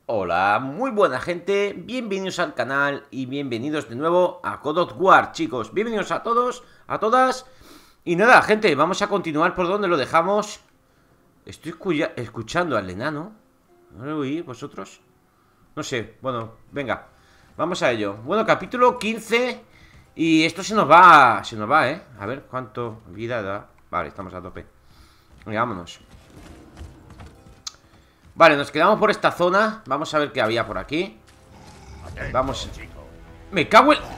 Hola, muy buena gente, bienvenidos al canal y bienvenidos de nuevo a God of War, chicos. Bienvenidos a todos, a todas. Y nada, gente, vamos a continuar por donde lo dejamos. Estoy escuchando al enano. ¿No lo oís vosotros? No sé, bueno, venga, vamos a ello. Bueno, capítulo 15. Y esto se nos va, ¿eh? A ver cuánto vida da. Vale, estamos a tope. Venga, vámonos. Vale, nos quedamos por esta zona. Vamos a ver qué había por aquí. Vamos. Me cago en...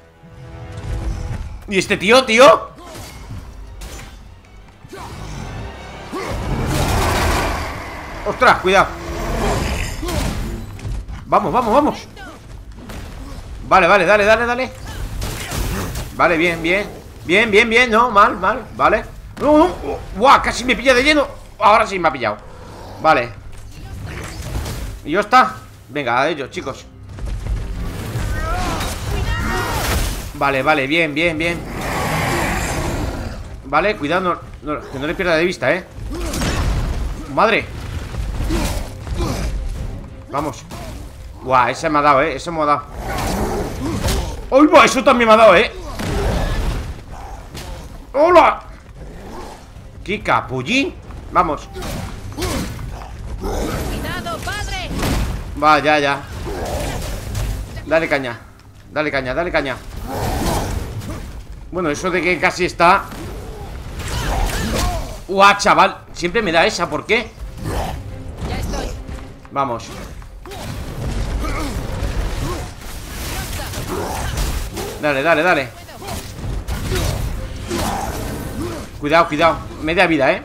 ¿Y este tío? ¡Ostras, cuidado! Vamos. Vale, dale. Vale, bien. No, mal, vale. ¡Guau! Casi me pilla de lleno. Ahora sí me ha pillado. Vale. ¿Y ya está? Venga, a ellos, chicos. Vale, bien. Vale, cuidado, que no le pierda de vista, ¡Madre! Vamos. Guau, ese me ha dado, ese me ha dado. ¡Uy, va! Eso también me ha dado, ¡Hola! ¡Qué capullín! Vamos. Va, ya. Dale caña. Bueno, eso de que casi está. ¡Guau, chaval! Siempre me da esa, ¿por qué? Ya estoy. Vamos. Dale. Cuidado. Media vida,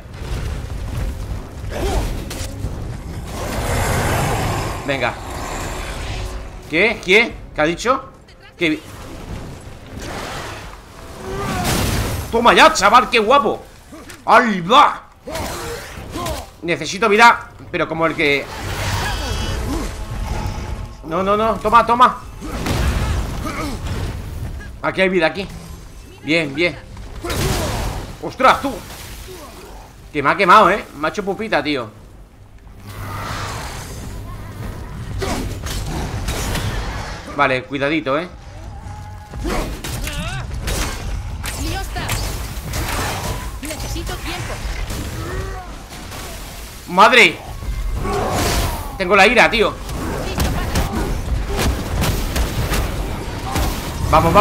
Venga. ¿Qué? ¿Qué ha dicho? ¿Qué? Toma ya, chaval, qué guapo. ¡Ay, va! Necesito vida, pero como el que... No, toma. Aquí hay vida, aquí. Bien. ¡Ostras, tú! Que me ha quemado, me ha hecho pupita, tío. Vale, cuidadito, Necesito tiempo. ¡Madre! Tengo la ira, tío. Vamos.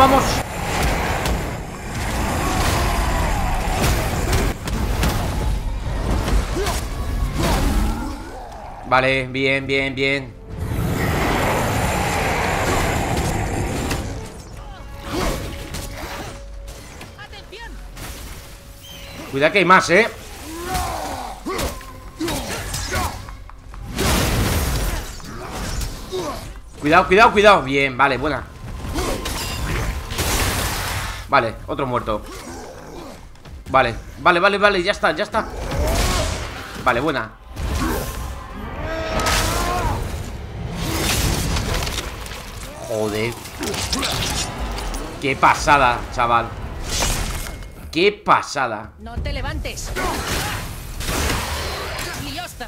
Vale, bien. Atención. Cuidado que hay más, Cuidado. Bien, vale, buena. Vale, otro muerto. Vale, ya está. Vale, buena. Joder. Qué pasada, chaval. Qué pasada. No te levantes. Liosta.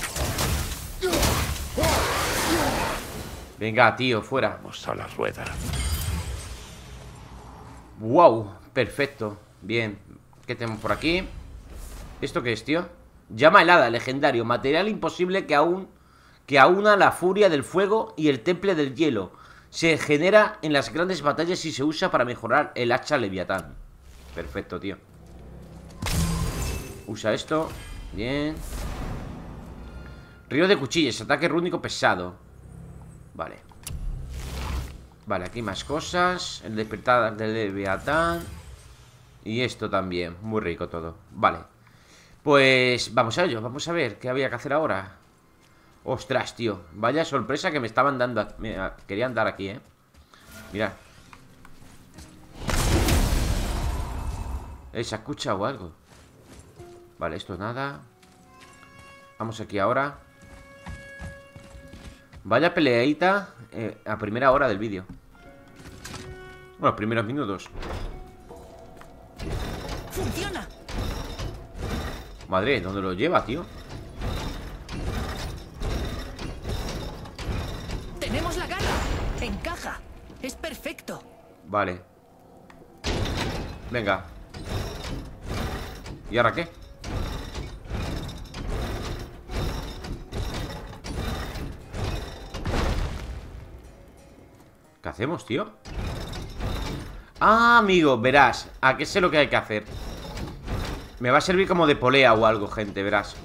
Venga, tío, fuera. Vamos a la rueda. Wow, perfecto. Bien. ¿Qué tenemos por aquí? ¿Esto qué es, tío? Llama helada, legendario. Material imposible que aúna la furia del fuego y el temple del hielo. Se genera en las grandes batallas y se usa para mejorar el hacha Leviatán. Perfecto, tío. Usa esto. Bien. Río de cuchillas. Ataque rúnico pesado. Vale, aquí más cosas. El despertar del Leviatán. Y esto también, muy rico todo. Vale, pues vamos a ello. Vamos a ver qué había que hacer ahora. Ostras, tío, vaya sorpresa que me estaban dando. Me querían dar aquí, Mirad. ¿Se ha escuchado algo? Vale, esto nada. Vamos aquí ahora. Vaya peleadita a primera hora del vídeo. Bueno, los primeros minutos. Funciona. Madre, ¿dónde lo lleva, tío? Encaja. Es perfecto. Vale. Venga. ¿Y ahora qué? ¿Qué hacemos, tío? Ah, amigo, verás. ¿A qué sé lo que hay que hacer? Me va a servir como de polea o algo, gente, verás.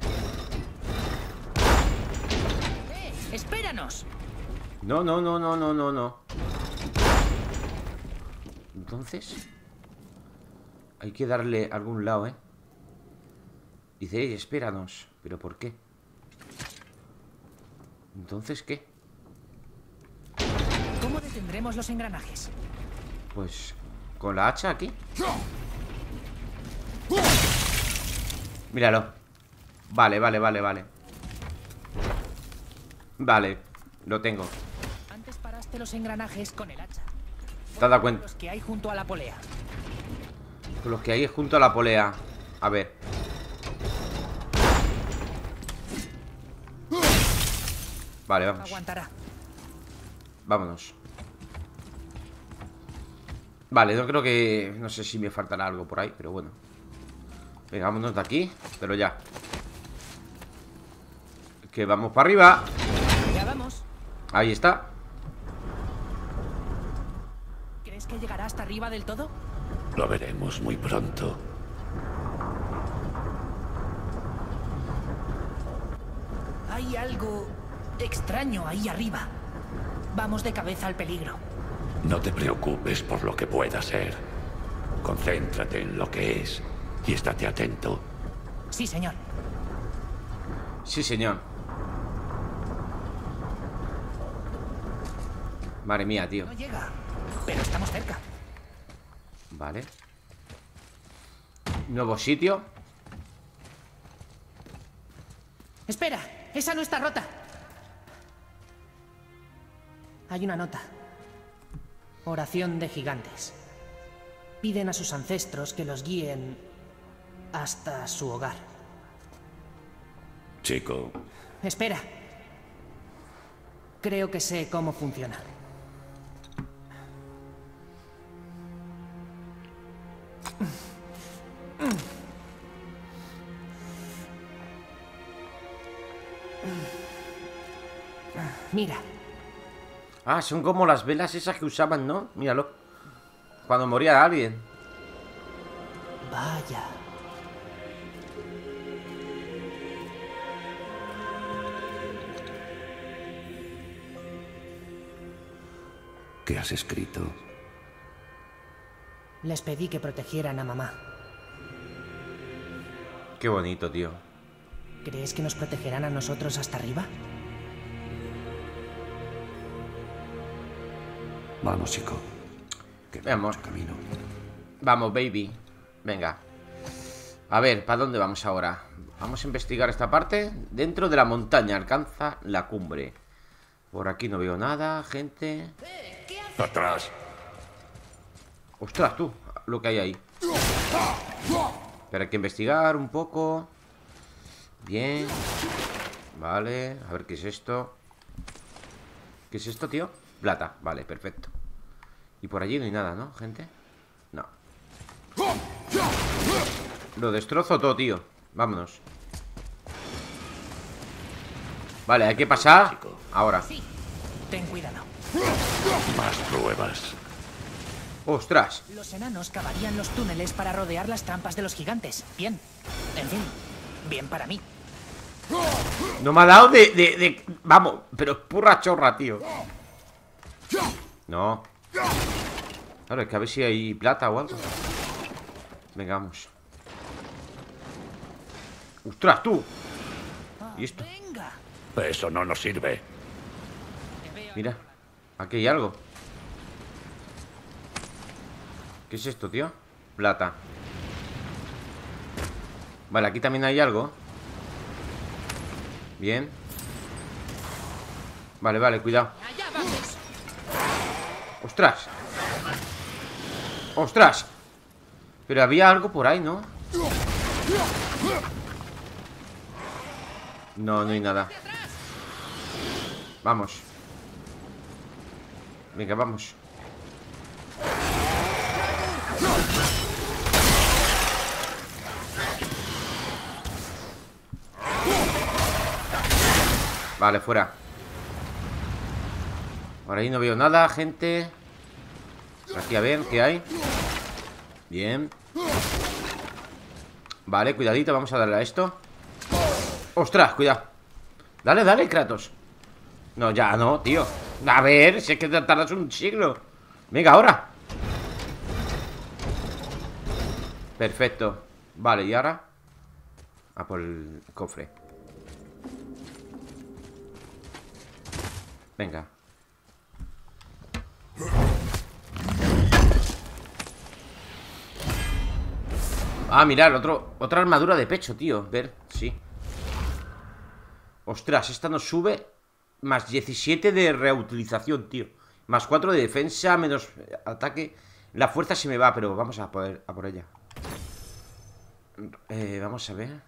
Espéranos. No, no, no, no, no, no, no. Entonces hay que darle a algún lado, ¿eh? Dice, "Ey, espéranos". ¿Pero por qué? ¿Entonces qué? ¿Cómo detendremos los engranajes? Pues con la hacha aquí. Míralo. Vale, vale, vale, vale. Vale, lo tengo. Antes paraste los engranajes con el hacha. ¿Te has dado cuenta? Los que hay junto a la polea. Con los que hay junto a la polea. A ver. Vale, vamos. Aguantará. Vámonos. Vale, no creo que... No sé si me faltará algo por ahí, pero bueno. Venga, vámonos de aquí. Pero ya. Que vamos para arriba. Ya vamos. Ahí está. ¿Crees que llegará hasta arriba del todo? Lo veremos muy pronto. Hay algo extraño ahí arriba. Vamos de cabeza al peligro. No te preocupes por lo que pueda ser. Concéntrate en lo que es y estate atento. Sí, señor. Sí, señor. Madre mía, tío. No llega, pero estamos cerca. Vale. Nuevo sitio. Espera, esa no está rota. Hay una nota. Oración de gigantes. Piden a sus ancestros que los guíen hasta su hogar. Chico, Espera. Creo que sé cómo funciona. Mira, Ah, son como las velas esas que usaban, ¿no? Míralo. Cuando moría alguien. vaya. ¿qué has escrito? Les pedí que protegieran a mamá. Qué bonito, tío. ¿Crees que nos protegerán a nosotros hasta arriba? Vamos, chico. Que Vamos. mucho camino. Vamos, baby. Venga. A ver, ¿para dónde vamos ahora? Vamos a investigar esta parte. Dentro de la montaña alcanza la cumbre. Por aquí no veo nada, gente. ¡Atrás! Ostras, tú, lo que hay ahí. Pero hay que investigar un poco. Bien. Vale, a ver qué es esto. ¿Qué es esto, tío? Plata, vale, perfecto. Y por allí no hay nada, ¿no, gente? No. Lo destrozo todo, tío. Vámonos. Vale, hay que pasar ahora. Sí. Ten cuidado. Más pruebas. ¡Ostras! Los enanos cavarían los túneles para rodear las trampas de los gigantes. Bien. En fin, bien para mí. No me ha dado de... Vamos, pero es pura chorra, tío. No. Claro, es que a ver si hay plata o algo. Venga, vamos. ¡Ostras, tú! ¿Y esto? Venga. Eso no nos sirve. Mira, aquí hay algo. ¿Qué es esto, tío? Plata. Vale, aquí también hay algo. Bien. Vale, vale, cuidado. Allá vamos. ¡Ostras! ¡Ostras! Pero había algo por ahí, ¿no? No, no hay nada. Vamos. Venga, vamos. Vale, fuera. Por ahí no veo nada, gente. Aquí a ver, ¿qué hay? Bien. Vale, cuidadito, vamos a darle a esto. ¡Ostras, cuidado! Dale, dale, Kratos. No, ya no, tío. A ver, si es que tardas un siglo. Venga, ahora. Perfecto. Vale, y ahora a por el cofre. Venga. Ah, mirad, otra armadura de pecho, tío. Ver, sí. Ostras, esta nos sube más 17 de reutilización, tío. Más 4 de defensa, menos ataque. La fuerza se me va, pero vamos a por ella. Vamos a ver.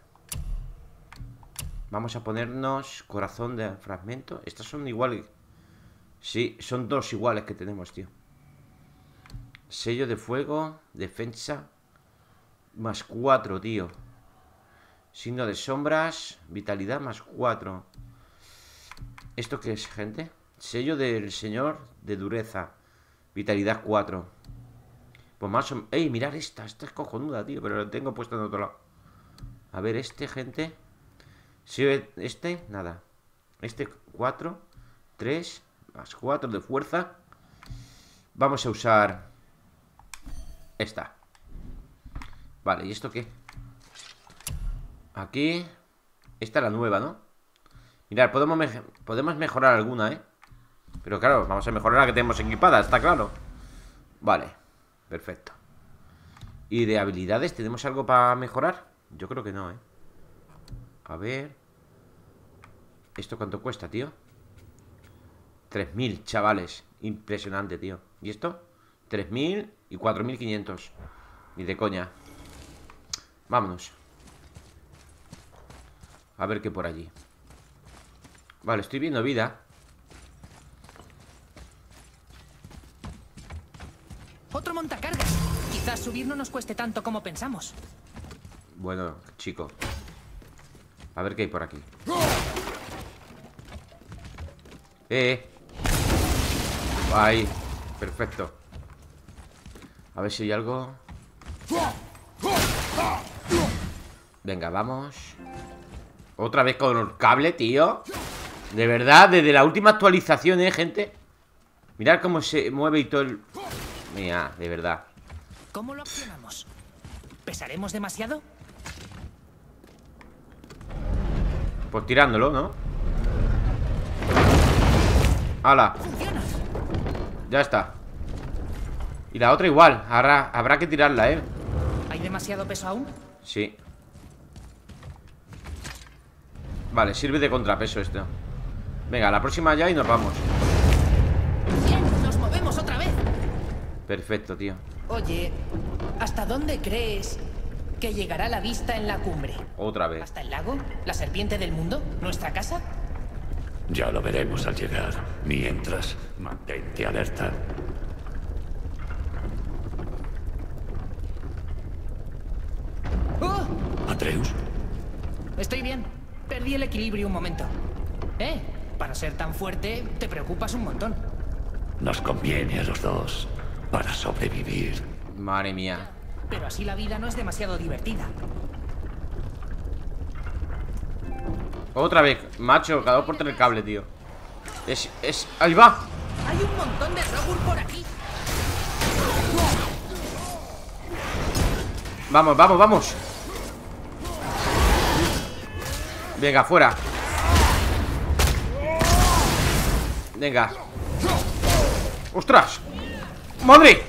Vamos a ponernos corazón de fragmento. Estas son iguales. Sí, son dos iguales que tenemos, tío. Sello de fuego, defensa más 4, tío. Signo de sombras, vitalidad más 4. ¿Esto qué es, gente? Sello del señor de dureza, vitalidad 4. Pues más o... ¡Ey, mirad esta! Esta es cojonuda, tío, pero la tengo puesta en otro lado. A ver, gente. Si este, nada. Este 4, 3, más 4 de fuerza. Vamos a usar esta. Vale, ¿y esto qué? Aquí. Esta es la nueva, ¿no? Mirad, podemos mejorar alguna, ¿eh? Pero claro, vamos a mejorar la que tenemos equipada, está claro. Vale, perfecto. ¿Y de habilidades tenemos algo para mejorar? Yo creo que no, ¿eh? A ver. ¿Esto cuánto cuesta, tío? 3000, chavales. Impresionante, tío. ¿Y esto? 3000 y 4500. Ni de coña. Vámonos. A ver qué por allí. Vale, estoy viendo vida. Otro montacargas. Quizás subir no nos cueste tanto como pensamos. Bueno, chico. A ver qué hay por aquí. Ahí. Perfecto. A ver si hay algo. Venga, vamos. Otra vez con el cable, tío. De verdad, desde la última actualización, gente. Mirad cómo se mueve y todo el... Mira, de verdad. ¿Cómo lo accionamos? ¿Pesaremos demasiado? Pues tirándolo, ¿no? ¡Hala! ¡Funciona! Ya está. Y la otra igual. Ahora habrá que tirarla, ¿eh? ¿Hay demasiado peso aún? Sí. Vale, sirve de contrapeso esto. Venga, la próxima ya y nos vamos. ¡Bien! ¡Nos movemos otra vez! Perfecto, tío. Oye, ¿hasta dónde crees que llegará la vista en la cumbre? Otra vez. ¿Hasta el lago? ¿La serpiente del mundo? ¿Nuestra casa? Ya lo veremos al llegar. Mientras, mantente alerta. ¡Oh! Atreus, Estoy bien. Perdí el equilibrio un momento. Para ser tan fuerte, te preocupas un montón. nos conviene a los dos para sobrevivir. Madre mía. Pero así la vida no es demasiado divertida. Otra vez, macho, cada dos por tener cable, tío. Ahí va. Hay un montón de Rogur por aquí. Vamos, vamos, vamos. Venga, fuera. Venga. ¡Ostras! ¡Madre!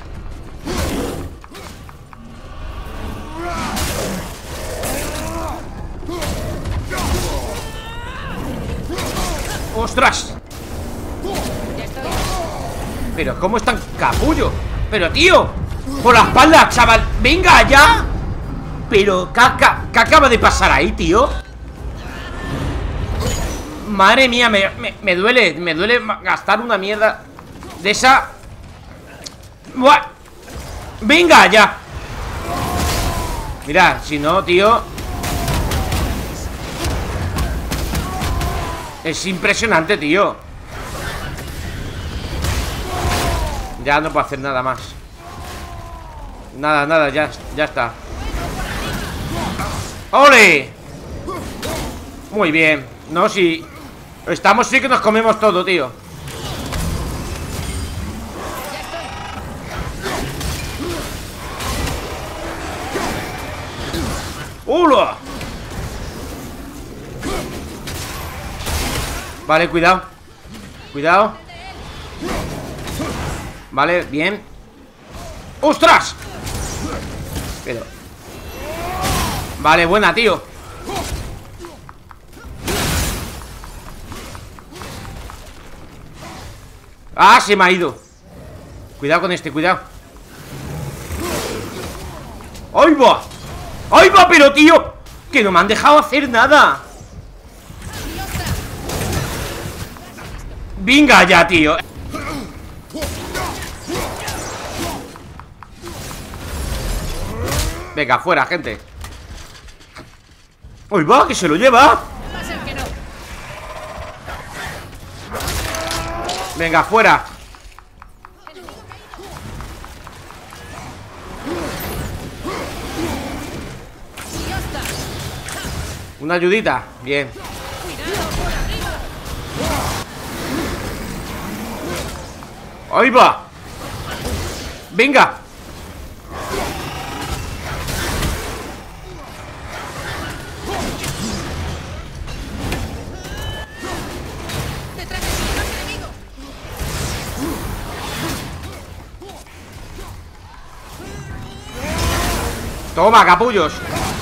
¡Ostras! Ya estoy. Pero ¿cómo están capullo? Pero tío, por la espalda, chaval. Venga ya. Pero ¿qué acaba de pasar ahí, tío? Madre mía, me duele gastar una mierda. De esa... ¡Buah! ¡Venga, ya! Mira, si no, tío... Es impresionante, tío. Ya no puedo hacer nada más. Nada, nada, ya está. ¡Ole! Muy bien. No, si... Estamos sí que nos comemos todo, tío. ¡Hola! Vale, cuidado. Cuidado. Vale, bien. ¡Ostras! Pero... Vale, buena, tío. ¡Ah, se me ha ido! Cuidado con este, cuidado. ¡Ahí va! ¡Ahí va, pero tío! Que no me han dejado hacer nada. Venga ya, tío. Venga, fuera, gente. ¡Ahí va, que se lo lleva! Venga, fuera. Una ayudita, bien. ¡Ahí va! ¡Venga! Toma, capullos.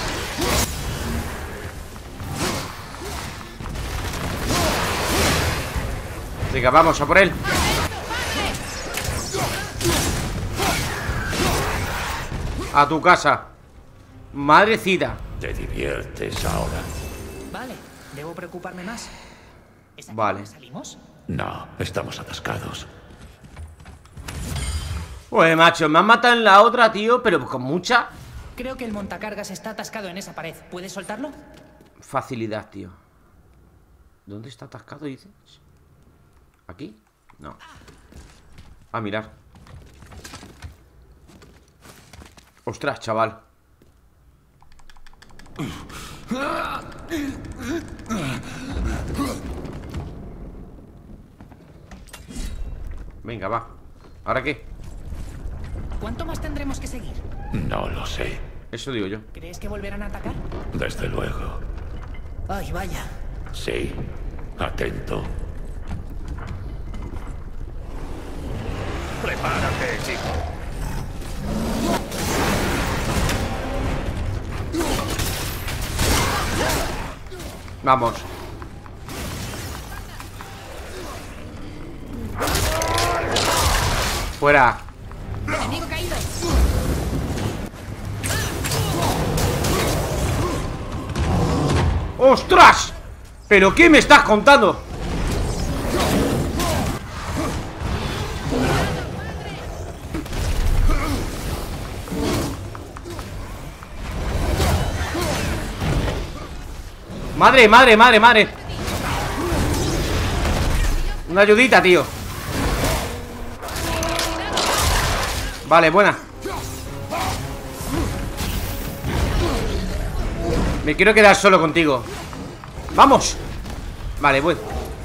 Venga, vamos a por él. A tu casa. Madrecita. ¿Te diviertes ahora? Vale, ¿debo preocuparme más? ¿Es aquí Vale. donde salimos? No, estamos atascados. Oye, macho, me han matado en la otra, tío, pero con mucha Creo que el montacargas está atascado en esa pared. ¿Puedes soltarlo? facilidad, tío. ¿Dónde está atascado, dices? ¿Aquí? No. A mirar. Ostras, chaval. Venga, va. ¿Ahora qué? ¿Cuánto más tendremos que seguir? No lo sé. Eso digo yo. ¿Crees que volverán a atacar? Desde luego. Ay, vaya. Sí. Atento. Prepárate, chico. Vamos. Fuera. Enemigo caído. ¡Ostras! ¿Pero qué me estás contando? Madre, madre, madre, madre. Una ayudita, tío. Vale, buena. Me quiero quedar solo contigo. ¡Vamos! Vale, bueno.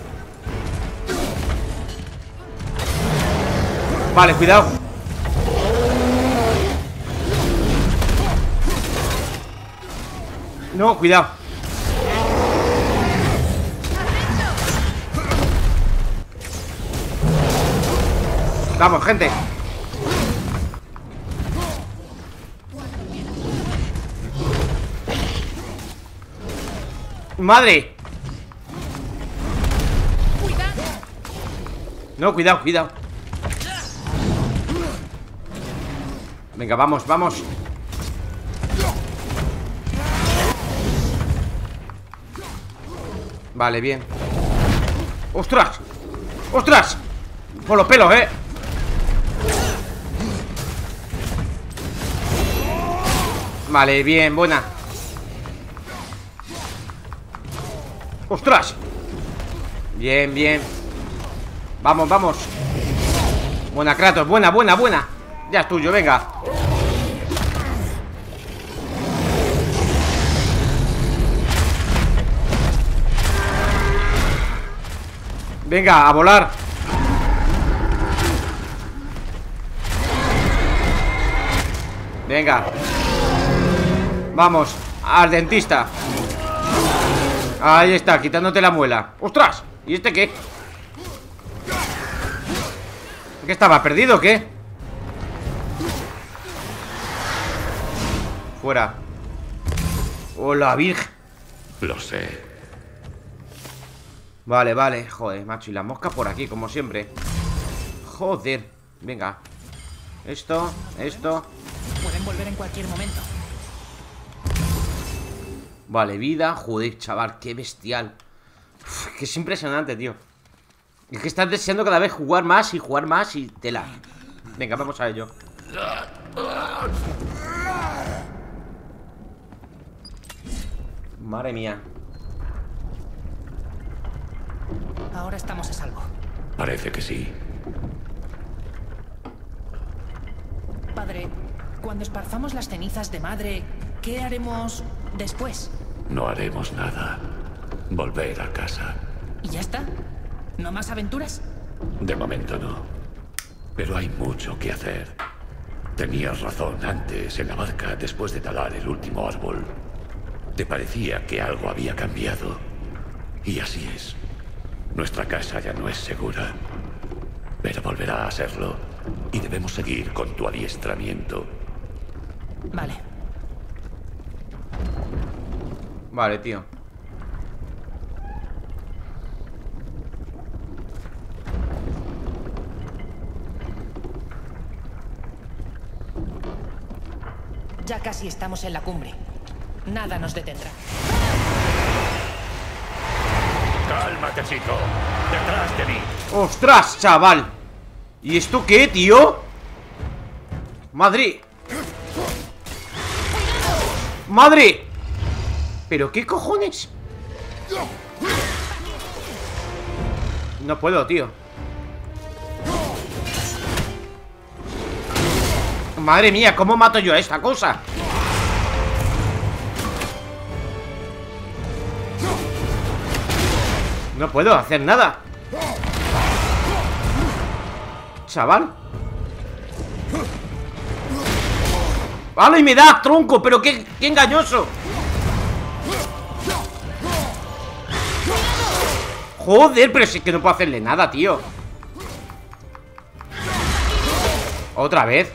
Vale, cuidado. No, cuidado. Vamos, gente. ¡Madre! No, cuidado, cuidado. Venga, vamos, vamos. Vale, bien. ¡Ostras! ¡Ostras! Por los pelos, Vale, bien, buena. ¡Ostras! Bien, bien. Vamos, vamos. Buena, Kratos, buena, buena, buena. Ya es tuyo, venga. Venga, a volar. Venga. Vamos, al dentista. Ahí está, quitándote la muela. ¡Ostras! ¿Y este qué? ¿Qué estaba? ¿Perdido o qué? Fuera. ¡Hola, virgen! Lo sé. Vale, vale, joder, macho. Y la mosca por aquí, como siempre. Joder, venga. Esto. Pueden volver en cualquier momento. Vale, vida, joder, chaval, qué bestial. Uf, que es impresionante, tío. Es que estás deseando cada vez jugar más y tela. Venga, vamos a ello. Madre mía. Ahora estamos a salvo. Parece que sí. Padre, cuando esparzamos las cenizas de madre, ¿qué haremos después? No haremos nada. Volver a casa. ¿Y ya está? ¿No más aventuras? De momento no. Pero hay mucho que hacer. Tenías razón antes en la barca después de talar el último árbol. Te parecía que algo había cambiado. Y así es. Nuestra casa ya no es segura. Pero volverá a serlo. Y debemos seguir con tu adiestramiento. Vale. Vale, tío. Ya casi estamos en la cumbre. Nada nos detendrá. Cálmate, chico. Detrás de mí. ¡Ostras, chaval! ¿Y esto qué, tío? ¡Madre! ¡Madre! ¿Pero qué cojones? No puedo, tío. Madre mía, ¿cómo mato yo a esta cosa? No puedo hacer nada. Chaval. ¡Vale! Y me da, tronco, pero qué engañoso. Joder, pero si es que no puedo hacerle nada, tío. Otra vez.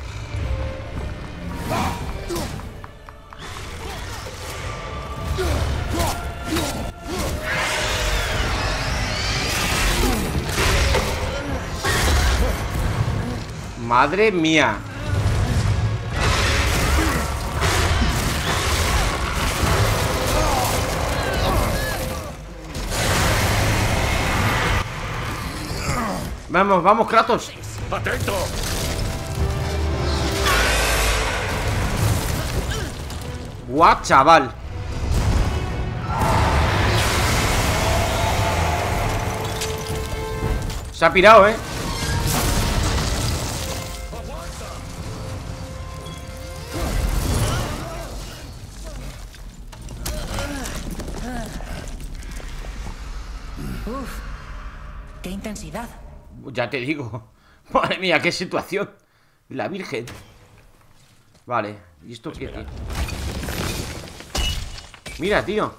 Madre mía. Vamos, vamos, Kratos. ¡Atento! Guau, chaval. Se ha pirado, ¿eh? Uf, qué intensidad. Ya te digo. Madre mía, qué situación. La Virgen. Vale, ¿y esto qué, tío? Mira, tío.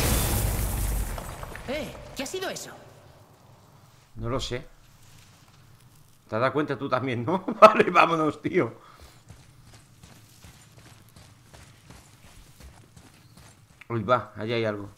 ¿Qué ha sido eso? No lo sé. ¿Te has dado cuenta tú también, no? Vale, vámonos, tío. Uy, va, allá hay algo.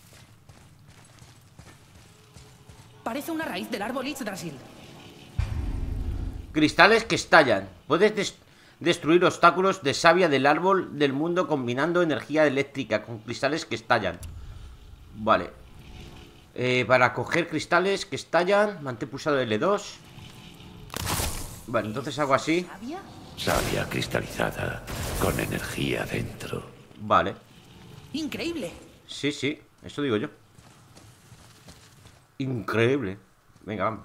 Parece una raíz del árbol Yggdrasil. Cristales que estallan. Puedes destruir obstáculos de savia del árbol del mundo combinando energía eléctrica con cristales que estallan. Vale. Para coger cristales que estallan, mantén pulsado L2. Vale, entonces hago así. ¿Sabia? Savia cristalizada. con energía dentro. Vale. Increíble. Sí, sí, eso digo yo. Increíble. Venga, vamos.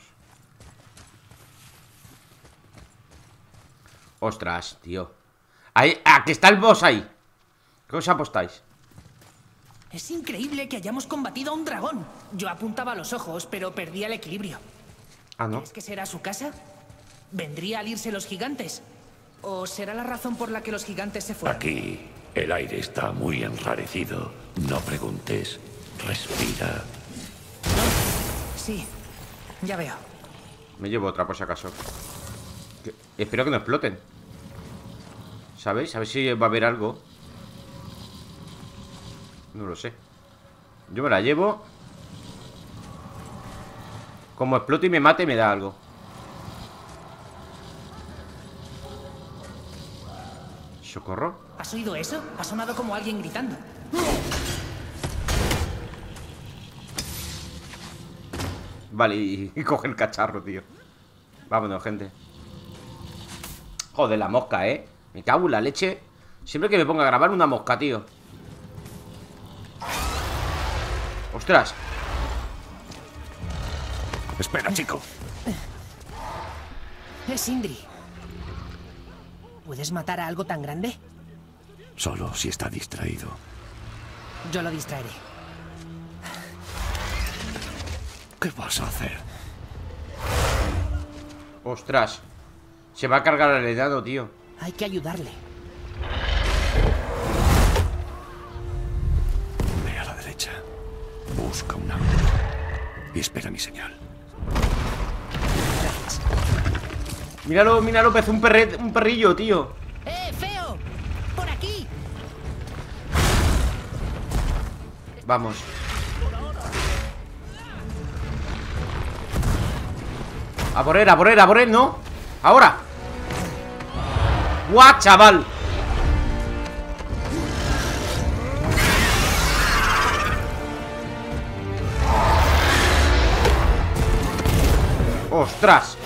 Ostras, tío. Ahí, aquí está el boss ahí. ¿Qué os apostáis? Es increíble que hayamos combatido a un dragón. Yo apuntaba a los ojos, pero perdí el equilibrio. Ah, ¿no? ¿Es que será su casa? ¿Vendría al irse los gigantes? ¿O será la razón por la que los gigantes se fueron? Aquí el aire está muy enrarecido. No preguntes. Respira. Sí, ya veo. Me llevo otra por si acaso. Espero que no exploten. ¿Sabéis? A ver si va a haber algo. No lo sé. Yo me la llevo. Como explote y me mate, me da algo. ¿Socorro? ¿Has oído eso? Ha sonado como alguien gritando. Vale, y coge el cacharro, tío. Vámonos, gente. Joder, la mosca, ¿eh? Me cago en la leche. Siempre que me ponga a grabar una mosca, tío. ¡Ostras! Espera, chico. Es Sindri. ¿Puedes matar a algo tan grande? Solo si está distraído. Yo lo distraeré. ¿Qué vas a hacer? ¡Ostras! Se va a cargar el enano, tío. Hay que ayudarle. Ve a la derecha. Busca un ángulo. Y espera mi señal. Gracias. Míralo, míralo, parece un perrillo, tío. ¡Feo! ¡Por aquí! Vamos. A por él, a por él, a por él, ¿no? ¡Ahora! ¡Guau, chaval! ¡Ostras!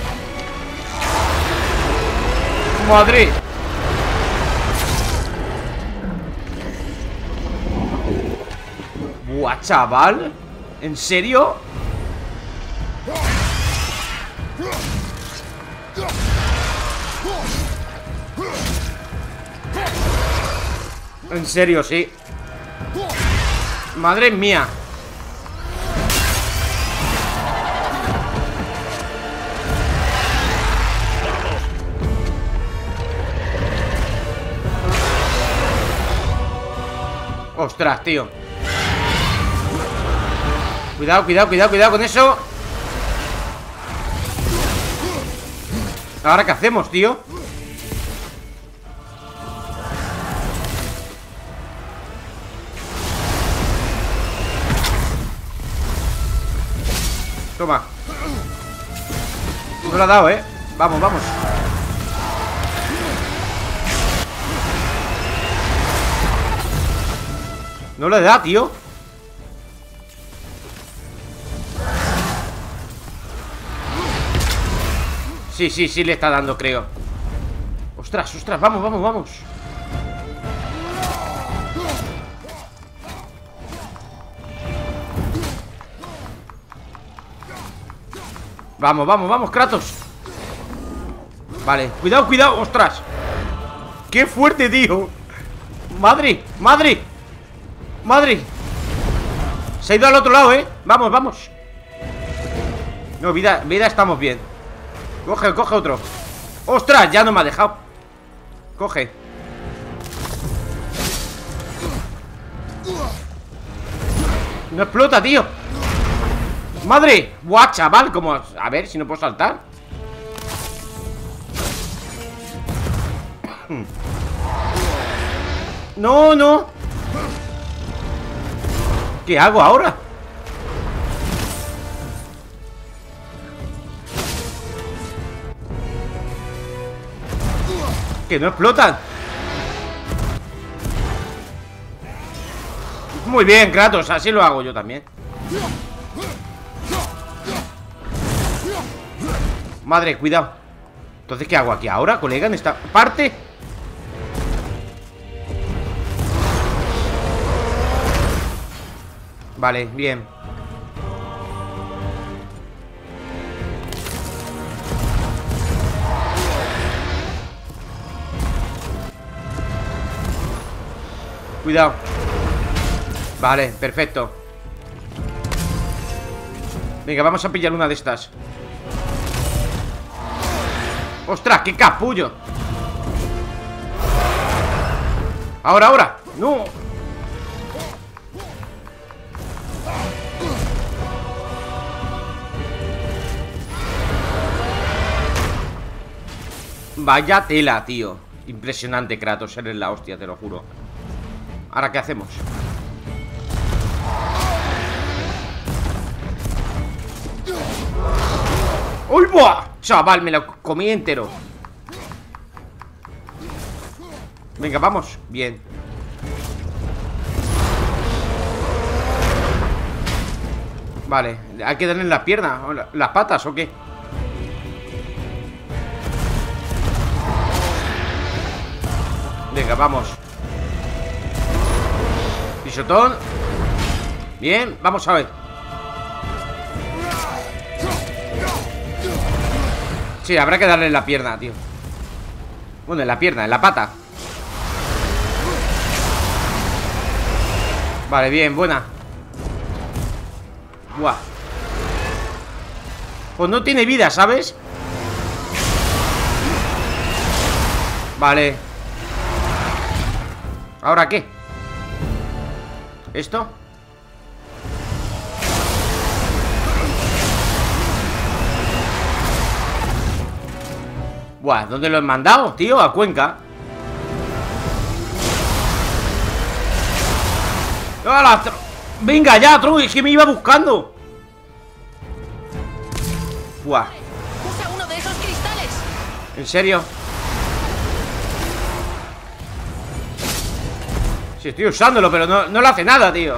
¡Madre! ¡Buah, chaval! ¿En serio? En serio, sí. Madre mía. Ostras, tío. Cuidado, cuidado, cuidado, cuidado con eso. ¿Ahora qué hacemos, tío? Toma. No lo ha dado, ¿eh? Vamos, vamos. No le da, tío. Sí, sí, sí le está dando, creo. Ostras, ostras, vamos, vamos, vamos. Vamos, vamos, vamos, Kratos. Vale, cuidado, cuidado, ostras. Qué fuerte, tío. Madre, madre. Madre. Se ha ido al otro lado, Vamos, vamos. No, vida, vida, estamos bien. Coge, coge otro. ¡Ostras! Ya no me ha dejado. Coge. No explota, tío. ¡Madre! ¡Buah, chaval! Como... A ver si no puedo saltar. No, no. ¿Qué hago ahora? Que no explotan. Muy bien, Kratos, así lo hago yo también. Madre, cuidado. Entonces, ¿qué hago aquí ahora, colega, en esta parte? Vale, bien. Cuidado. Vale, perfecto. Venga, vamos a pillar una de estas. ¡Ostras, qué capullo! Ahora, ahora. ¡No! Vaya tela, tío. Impresionante, Kratos. Eres la hostia, te lo juro. ¿Ahora qué hacemos? ¡Uy, buah! Chaval, me lo comí entero. Venga, vamos. Bien. Vale, hay que darle en la pierna, las patas, ¿o qué? Venga, vamos. Pisotón. Bien, vamos a ver. Sí, habrá que darle en la pierna, tío. Bueno, en la pierna, en la pata. Vale, bien, buena. Buah. Pues no tiene vida, ¿sabes? Vale. ¿Ahora qué? ¿Esto? Buah, ¿dónde lo he mandado, tío? A Cuenca. ¡Hala! Venga ya, Tron, es que me iba buscando. Buah. Usa uno de esos cristales. ¿En serio? Sí, estoy usándolo, pero no le hace nada, tío.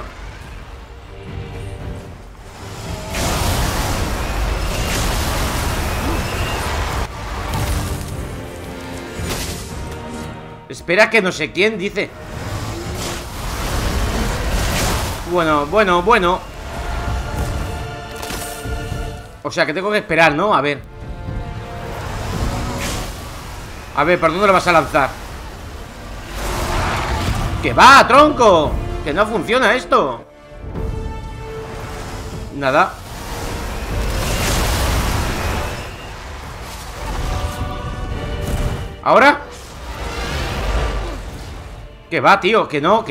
Espera que no sé quién, dice. Bueno. O sea que tengo que esperar, ¿no? A ver. A ver, ¿por dónde lo vas a lanzar? ¡Que va, tronco! Que no funciona esto. Nada. ¿Ahora? Que va, tío, que no.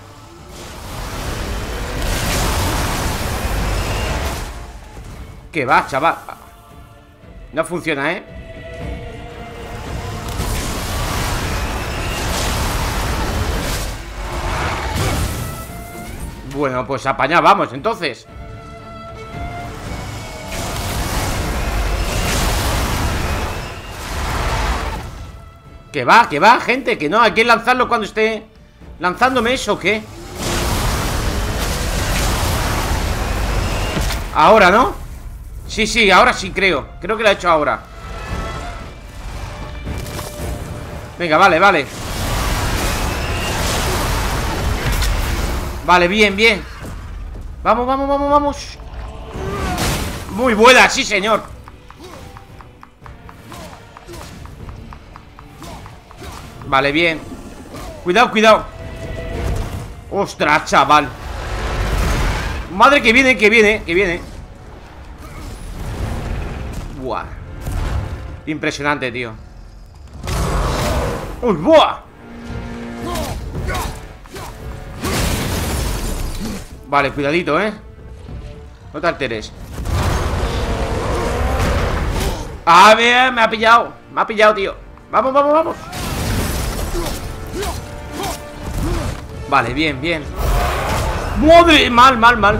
Que va, chaval. No funciona, ¿eh? Bueno, pues apañá, vamos, entonces. Que va, gente, que no, hay que lanzarlo cuando esté lanzándome eso, ¿o qué? Ahora, ¿no? Sí, ahora sí creo. Creo que lo ha hecho ahora. Venga, vale. Vale, bien. Vamos. Muy buena, sí, señor. Vale, bien. Cuidado. Ostras, chaval. Madre que viene. Buah. Impresionante, tío. ¡Uy, buah! Vale, cuidadito, ¿eh? No te alteres. A ver, me ha pillado, tío. Vamos. Vale, bien. ¡Madre! Mal.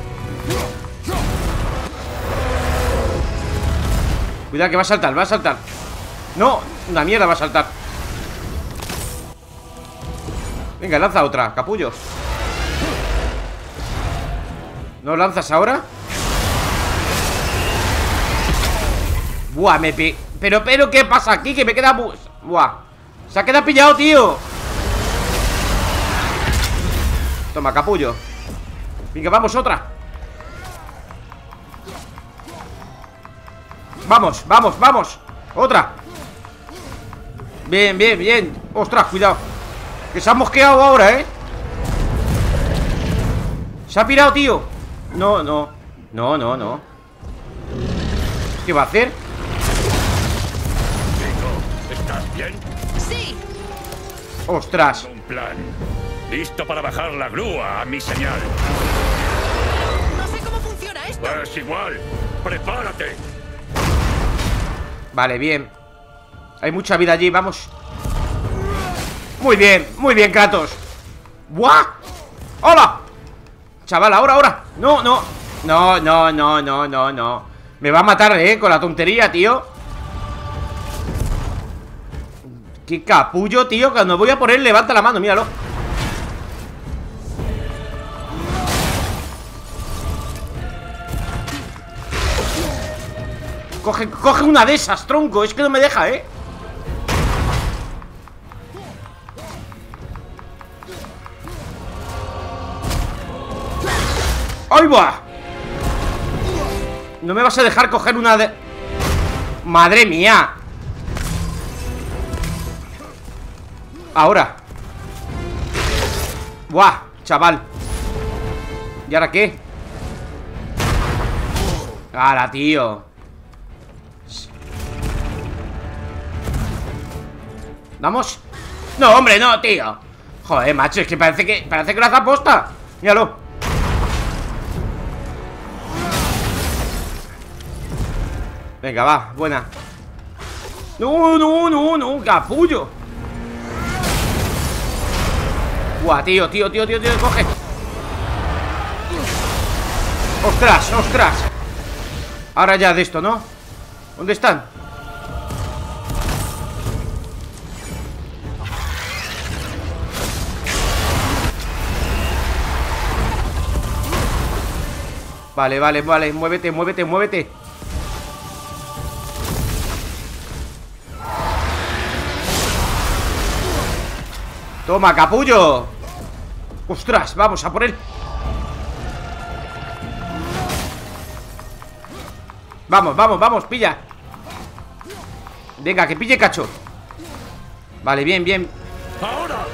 Cuidado que va a saltar. No, una mierda va a saltar. Venga, lanza otra, capullo. ¿No lanzas ahora? Buah, Pero, ¿qué pasa aquí? Que me queda... Buah, se ha quedado pillado, tío. Toma, capullo. Venga, vamos, otra. Vamos, vamos, vamos. Otra. Bien, bien, bien. Ostras, cuidado. Que se ha mosqueado ahora, ¿eh? Se ha pirado, tío. No, no. No, no, no. ¿Qué va a hacer? ¿Estás bien? ¡Sí! Ostras. Un plan. Listo para bajar la grúa a mi señal. No sé cómo funciona esto. Pues igual. Prepárate. Vale, bien. Hay mucha vida allí, vamos. Muy bien, Kratos. ¡Buah! ¡Hola! Chaval, ahora. No, no. No, no, no, no, no, no. Me va a matar, con la tontería, tío. Qué capullo, tío. Cuando voy a por él, levanta la mano, míralo. Coge una de esas, tronco. Es que no me deja, ¡Ahí va! No me vas a dejar coger una de... ¡Madre mía! Ahora. ¡Buah! Chaval. ¿Y ahora qué? ¡Hala, tío! ¿Vamos? No, hombre, no, tío. Joder, macho, es que parece que lo hace aposta. Míralo. Venga, va, buena. No, no, no, no, capullo. Buah, tío, coge. Ostras, ostras. Ahora ya de esto, ¿no? ¿Dónde están? Vale, vale, vale, muévete, muévete, muévete. Toma, capullo. Ostras, vamos a por él. Vamos, vamos, vamos, pilla. Venga, que pille cacho. Vale, bien, bien. ¡Ahora!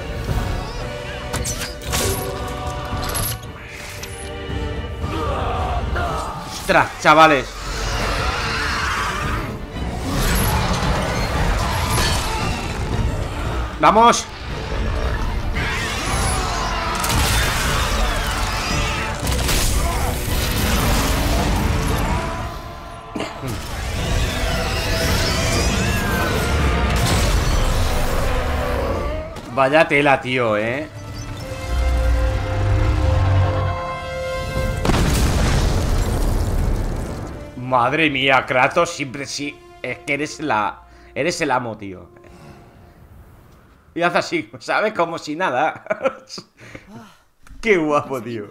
Ostras, chavales. Vamos. Vaya tela, tío, Madre mía, Kratos, siempre sí. Es que eres el amo, tío. Y haz así, ¿sabes? Como si nada. Qué guapo, tío.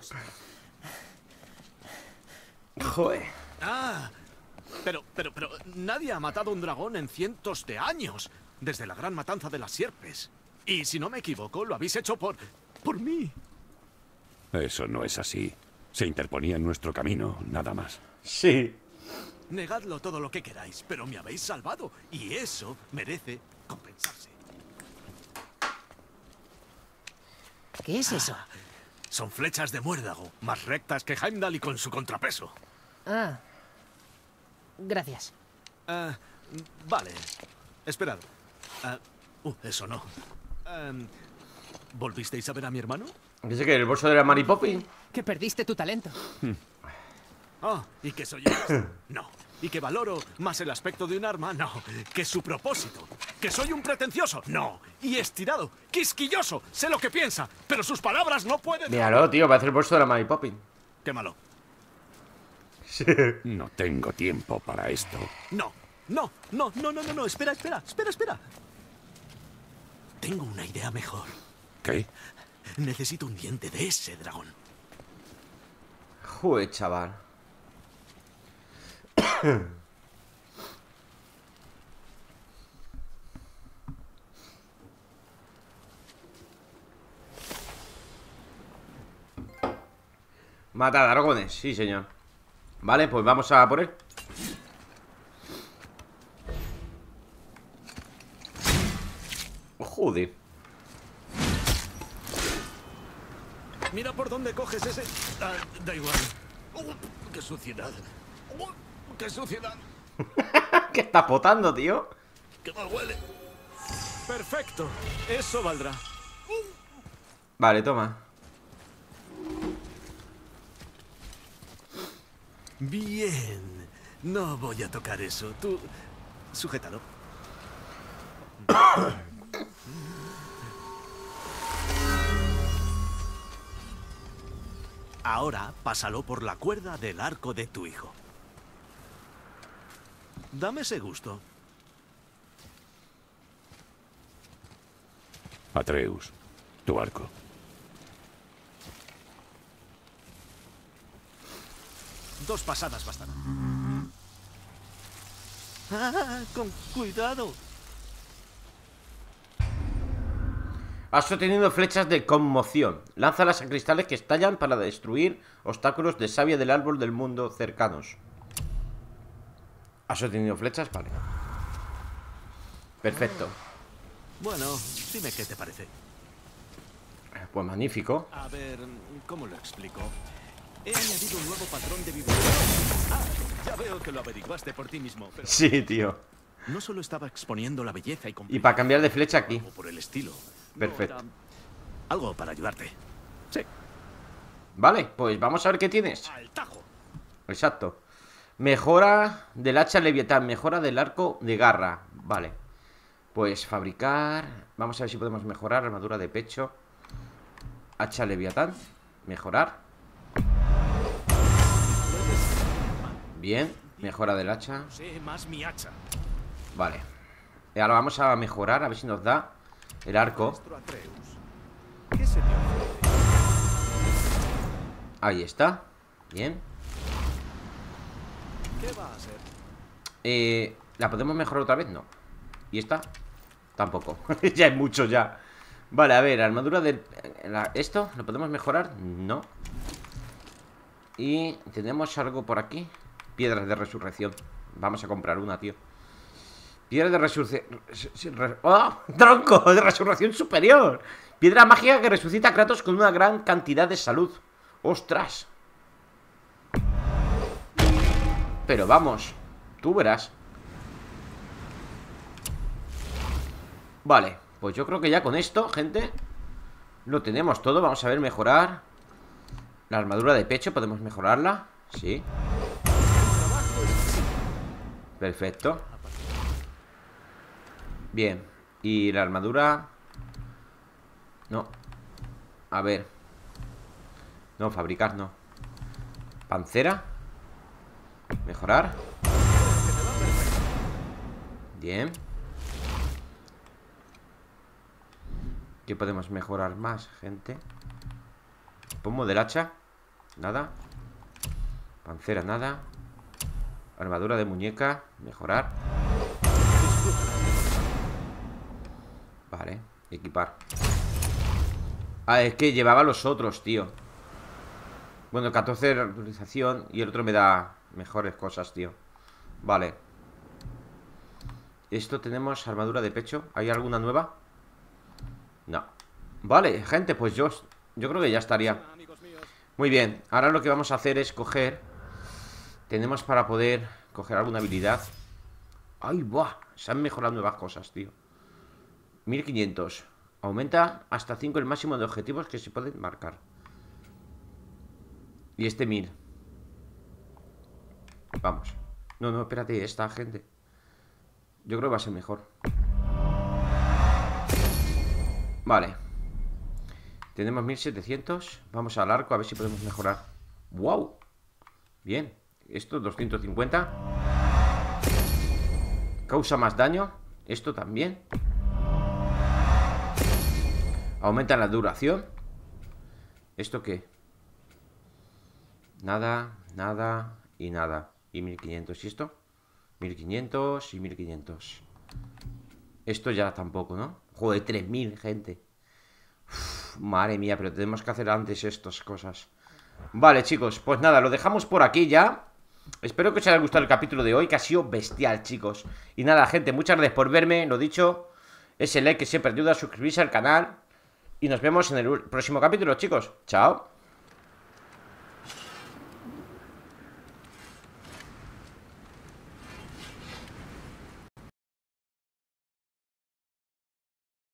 Joder. Pero, nadie ha matado un dragón en cientos de años. Desde la gran matanza de las sierpes. Y si no me equivoco, lo habéis hecho por mí. Eso no es así. Se interponía en nuestro camino, nada más. Sí. Negadlo todo lo que queráis, pero me habéis salvado. Y eso merece compensarse. ¿Qué es eso? Son flechas de muérdago, más rectas que Heimdall y con su contrapeso. Ah. Gracias. Vale. Esperad. Eso no. ¿Volvisteis a ver a mi hermano? Dice que el bolso de la Mary Poppins. Que perdiste tu talento. ¿Y que soy yo? No. ¿Y que valoro más el aspecto de un arma? No. ¿Que su propósito? ¿Que soy un pretencioso? No. Y estirado, quisquilloso, sé lo que piensa, pero sus palabras no pueden... Míralo, tío, parece el bolso de la Mary Poppins. Qué malo. Sí. No tengo tiempo para esto. No. Espera. Tengo una idea mejor. ¿Qué? Necesito un diente de ese dragón. Joder, chaval. Mata dragones, sí señor. Vale, pues vamos a por él. Joder. Mira por dónde coges ese... Ah, da igual. ¡Qué suciedad! ¡Qué suciedad! ¿Qué está potando, tío? ¡Qué mal huele! Perfecto. Eso valdrá. Vale, toma. Bien. No voy a tocar eso. Tú... sujétalo. Ahora pásalo por la cuerda del arco de tu hijo. Dame ese gusto. Atreus, tu arco. Dos pasadas bastarán. ¡Ah! ¡Con cuidado! Has obtenido flechas de conmoción. Lánzalas a cristales que estallan para destruir obstáculos de savia del árbol del mundo cercanos. ¿Has obtenido flechas? Vale. Perfecto. Bueno, dime qué te parece. Pues magnífico. A ver, ¿cómo lo explico? He añadido un nuevo patrón de vibración. Ah, ya veo que lo averiguaste por ti mismo. Pero Sí, tío. no solo estaba exponiendo la belleza y Y para cambiar de flecha aquí. o por el estilo. Perfecto. No, era algo para ayudarte. Sí. Vale, pues vamos a ver qué tienes. Al tajo. Exacto. Mejora del hacha leviatán. Mejora del arco de garra. Vale. Pues fabricar. Vamos a ver si podemos mejorar. Armadura de pecho. Hacha leviatán. Mejorar. Bien. Mejora del hacha. Sé más mi hacha. Vale. Y ahora vamos a mejorar. A ver si nos da el arco. Maestro Atreus, ¿qué se te ofrece? Ahí está. Bien. ¿Qué va a ser? ¿La podemos mejorar otra vez? No. ¿Y esta? Tampoco. Ya hay mucho ya. Vale, a ver, armadura del... ¿Esto? ¿Lo podemos mejorar? No. Y tenemos algo por aquí. Piedras de resurrección. Vamos a comprar una, tío. Piedra de resurrección... ¡Oh! ¡Tronco! De resurrección superior. Piedra mágica que resucita a Kratos con una gran cantidad de salud. ¡Ostras! Pero vamos, tú verás. Vale, pues yo creo que ya con esto, gente, lo tenemos todo. Vamos a ver, mejorar la armadura de pecho, ¿podemos mejorarla? Sí. Perfecto. Bien. Y la armadura... No. A ver. No, fabricar no. Pancera. Mejorar. Bien. ¿Qué podemos mejorar más, gente? Pomo del hacha. Nada. Pancera, nada. Armadura de muñeca. Mejorar. Vale, equipar. Ah, es que llevaba los otros, tío. Bueno, 14 de reutilización. Y el otro me da mejores cosas, tío. Vale. Esto tenemos armadura de pecho. ¿Hay alguna nueva? No. Vale, gente, pues yo creo que ya estaría. Muy bien, ahora lo que vamos a hacer es coger... Tenemos para poder coger alguna habilidad. ¡Ay, buah! Se han mejorado nuevas cosas, tío. 1500. Aumenta hasta 5 el máximo de objetivos que se pueden marcar. Y este 1000. Vamos. No, no, espérate, esta gente. Yo creo que va a ser mejor. Vale. Tenemos 1700. Vamos al arco a ver si podemos mejorar. ¡Wow! Bien. Esto 250. Causa más daño. Esto también. Aumenta la duración. ¿Esto qué? Nada, nada y nada. Y 1500. ¿Y esto? 1500 y 1500. Esto ya tampoco, ¿no? Joder, 3000, gente. Uf, madre mía, pero tenemos que hacer antes estas cosas. Vale, chicos, pues nada, lo dejamos por aquí ya. Espero que os haya gustado el capítulo de hoy, que ha sido bestial, chicos. Y nada, gente, muchas gracias por verme, lo dicho. Ese like que siempre ayuda a suscribirse al canal. Y nos vemos en el próximo capítulo, chicos. Chao.